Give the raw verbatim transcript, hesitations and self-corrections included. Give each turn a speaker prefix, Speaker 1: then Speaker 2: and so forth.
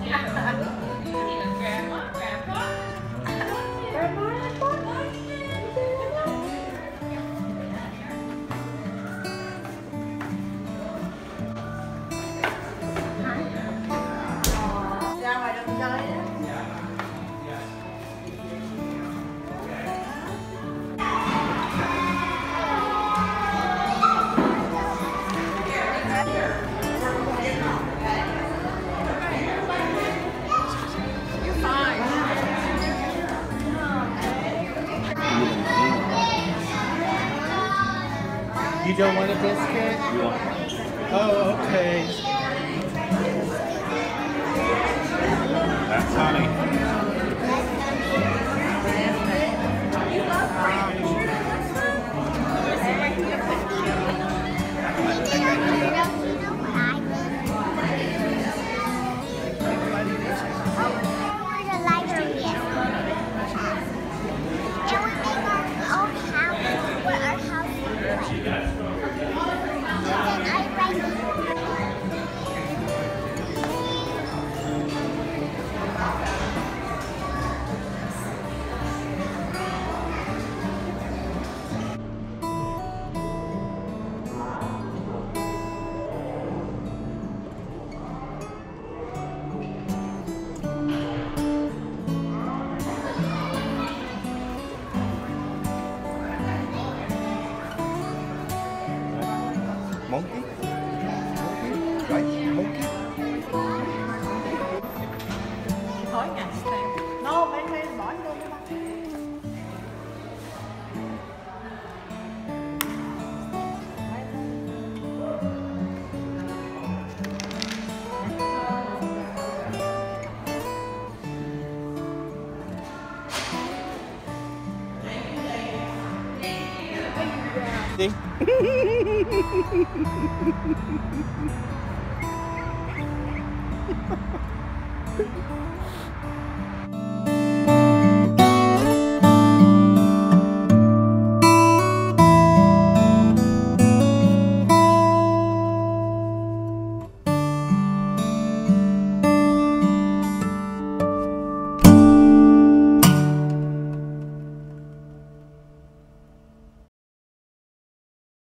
Speaker 1: Grandma, Grandpa.
Speaker 2: Ra ngoài đồng chơi đó.
Speaker 3: You don't want a biscuit?
Speaker 4: You want
Speaker 3: Oh, okay.
Speaker 4: that's honey.
Speaker 3: Monkey? Right? Monkey?
Speaker 2: Hỏi ngặt xem. No, bên bên bỏ luôn đi ba.
Speaker 3: Đi.